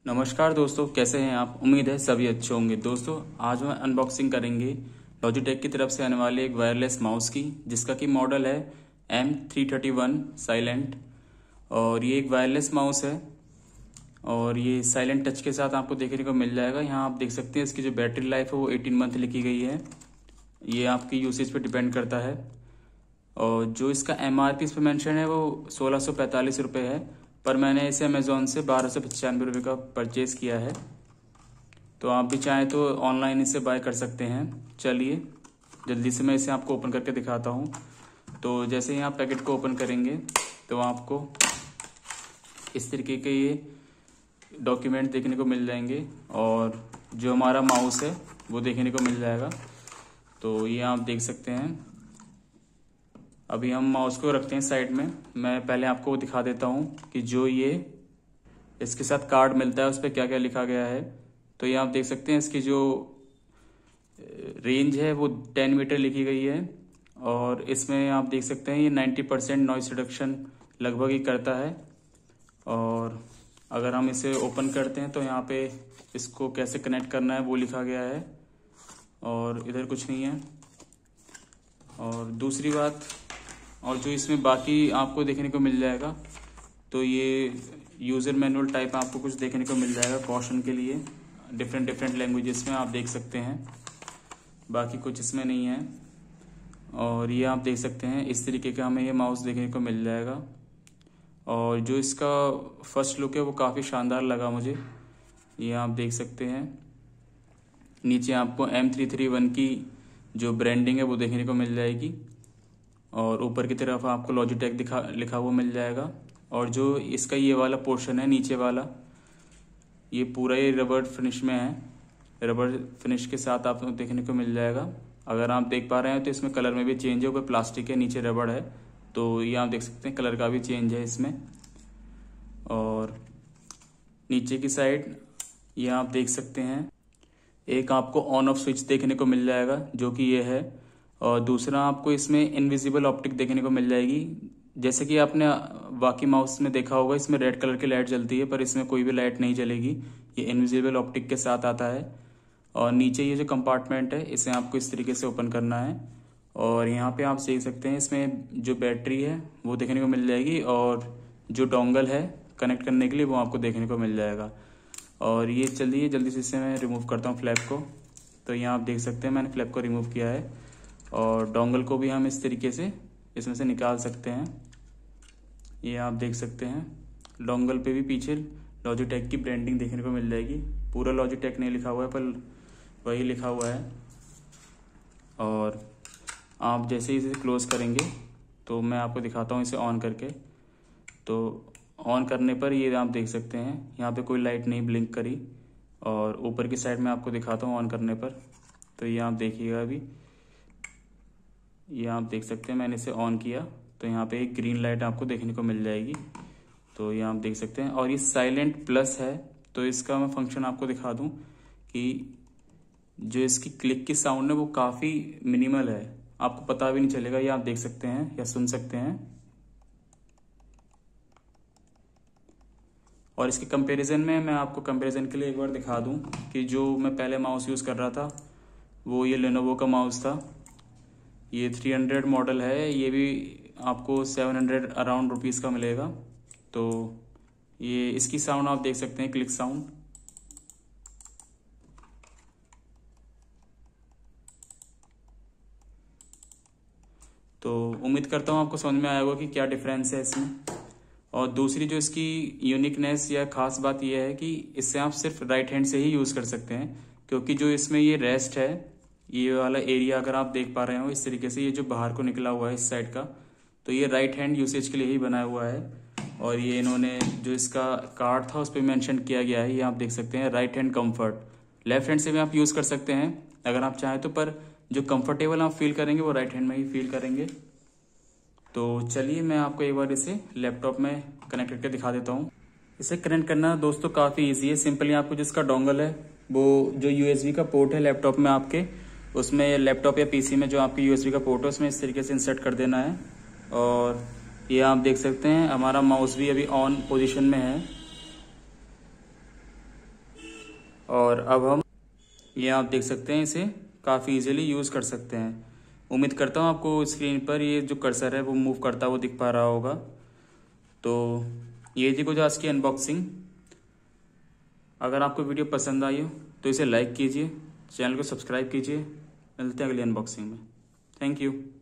नमस्कार दोस्तों, कैसे हैं आप। उम्मीद है सभी अच्छे होंगे। दोस्तों आज हम अनबॉक्सिंग करेंगे लॉजिटेक की तरफ से आने वाले एक वायरलेस माउस की, जिसका कि मॉडल है M331 साइलेंट। और ये एक वायरलेस माउस है और ये साइलेंट टच के साथ आपको देखने को मिल जाएगा। यहाँ आप देख सकते हैं इसकी जो बैटरी लाइफ है वो 18 मंथ लिखी गई है। ये आपकी यूसेज पे डिपेंड करता है। और जो इसका MRP इस पर मैंशन है वो 1645 रुपये है, पर मैंने इसे अमेजोन से 1295 रुपये का परचेज किया है। तो आप भी चाहें तो ऑनलाइन इसे बाय कर सकते हैं। चलिए जल्दी से मैं इसे आपको ओपन करके दिखाता हूँ। तो जैसे ही आप पैकेट को ओपन करेंगे तो आपको इस तरीके के ये डॉक्यूमेंट देखने को मिल जाएंगे और जो हमारा माउस है वो देखने को मिल जाएगा। तो ये आप देख सकते हैं। अभी हम माउस को रखते हैं साइड में। मैं पहले आपको दिखा देता हूँ कि जो ये इसके साथ कार्ड मिलता है उस पर क्या क्या लिखा गया है। तो ये आप देख सकते हैं इसकी जो रेंज है वो 10 मीटर लिखी गई है। और इसमें आप देख सकते हैं ये 90% नॉइस रिडक्शन लगभग ही करता है। और अगर हम इसे ओपन करते हैं तो यहाँ पे इसको कैसे कनेक्ट करना है वो लिखा गया है और इधर कुछ नहीं है। और दूसरी बात, और जो इसमें बाकी आपको देखने को मिल जाएगा, तो ये यूज़र मैनुअल टाइप आपको कुछ देखने को मिल जाएगा कॉशन के लिए। डिफरेंट लैंग्वेजेस में आप देख सकते हैं, बाकी कुछ इसमें नहीं है। और ये आप देख सकते हैं इस तरीके का हमें ये माउस देखने को मिल जाएगा। और जो इसका फर्स्ट लुक है वो काफ़ी शानदार लगा मुझे। ये आप देख सकते हैं नीचे आपको M331 की जो ब्रांडिंग है वो देखने को मिल जाएगी और ऊपर की तरफ आपको लॉजिटेक लिखा हुआ मिल जाएगा। और जो इसका ये वाला पोर्शन है नीचे वाला, ये पूरा ये रबर फिनिश में है। रबर फिनिश के साथ आपको देखने को मिल जाएगा। अगर आप देख पा रहे हैं तो इसमें कलर में भी चेंज है। ऊपर प्लास्टिक है, नीचे रबर है, तो ये आप देख सकते हैं कलर का भी चेंज है इसमें। और नीचे की साइड ये आप देख सकते हैं एक आपको ऑन ऑफ स्विच देखने को मिल जाएगा जो कि ये है। और दूसरा आपको इसमें इनविजिबल ऑप्टिक देखने को मिल जाएगी। जैसे कि आपने बाकी माउस में देखा होगा, इसमें रेड कलर की लाइट जलती है, पर इसमें कोई भी लाइट नहीं जलेगी। ये इनविजिबल ऑप्टिक के साथ आता है। और नीचे ये जो कंपार्टमेंट है इसे आपको इस तरीके से ओपन करना है। और यहाँ पे आप देख सकते हैं इसमें जो बैटरी है वो देखने को मिल जाएगी और जो डोंगल है कनेक्ट करने के लिए वो आपको देखने को मिल जाएगा। और ये चलिए जल्दी से इसे मैं रिमूव करता हूँ फ्लैप को। तो यहाँ आप देख सकते हैं मैंने फ्लैप को रिमूव किया है। और डोंगल को भी हम इस तरीके से इसमें से निकाल सकते हैं। ये आप देख सकते हैं डोंगल पे भी पीछे लॉजिटेक की ब्रांडिंग देखने को मिल जाएगी। पूरा लॉजिटेक नहीं लिखा हुआ है पर वही लिखा हुआ है। और आप जैसे ही इसे क्लोज करेंगे तो मैं आपको दिखाता हूँ इसे ऑन करके। तो ऑन करने पर ये आप देख सकते हैं यहाँ पे कोई लाइट नहीं ब्लिंक करी। और ऊपर की साइड में आपको दिखाता हूँ ऑन करने पर। तो ये आप देखिएगा, अभी ये आप देख सकते हैं मैंने इसे ऑन किया तो यहाँ पे एक ग्रीन लाइट आपको देखने को मिल जाएगी। तो ये आप देख सकते हैं। और ये साइलेंट प्लस है, तो इसका मैं फंक्शन आपको दिखा दूं कि जो इसकी क्लिक की साउंड है वो काफ़ी मिनिमल है, आपको पता भी नहीं चलेगा। ये आप देख सकते हैं या सुन सकते हैं। और इसके कंपैरिजन में मैं आपको कंपैरिजन के लिए एक बार दिखा दूं कि जो मैं पहले माउस यूज़ कर रहा था वो ये लेनोवो का माउस था। ये 300 मॉडल है, ये भी आपको 700 अराउंड रुपीज़ का मिलेगा। तो ये इसकी साउंड आप देख सकते हैं, क्लिक साउंड। तो उम्मीद करता हूँ आपको समझ में आया होगा कि क्या डिफरेंस है इसमें। और दूसरी जो इसकी यूनिकनेस या खास बात यह है कि इससे आप सिर्फ राइट हैंड से ही यूज़ कर सकते हैं, क्योंकि जो इसमें ये रेस्ट है, ये वाला एरिया अगर आप देख पा रहे हो इस तरीके से, ये जो बाहर को निकला हुआ है इस साइड का, तो ये राइट हैंड यूसेज के लिए ही बनाया हुआ है। और ये इन्होंने जो इसका कार्ड था उस पर मेंशन किया गया है, ये आप देख सकते हैं right hand comfort. Left hand से भी आप यूज़ कर सकते हैं अगर आप चाहें तो, पर जो कंफर्टेबल आप फील करेंगे वो राइट हैंड में ही फील करेंगे। तो चलिए मैं आपको एक बार इसे लैपटॉप में कनेक्ट करके दिखा देता हूँ। इसे कनेक्ट करना दोस्तों काफ़ी ईजी है। सिंपली आपको जिसका डोंगल है वो जो USB का पोर्ट है लैपटॉप में आपके, उसमें लैपटॉप या PC में जो आपकी USB का पोर्ट है उसमें इस तरीके से इंसर्ट कर देना है। और ये आप देख सकते हैं हमारा माउस भी अभी ऑन पोजीशन में है। और अब हम ये आप देख सकते हैं, इसे काफ़ी इजीली यूज़ कर सकते हैं। उम्मीद करता हूँ आपको स्क्रीन पर ये जो कर्सर है वो मूव करता हुआ दिख पा रहा होगा। तो ये थी कुछ आज की अनबॉक्सिंग। अगर आपको वीडियो पसंद आई हो तो इसे लाइक कीजिए, चैनल को सब्सक्राइब कीजिए। मिलते हैं अगली अनबॉक्सिंग में। Thank you.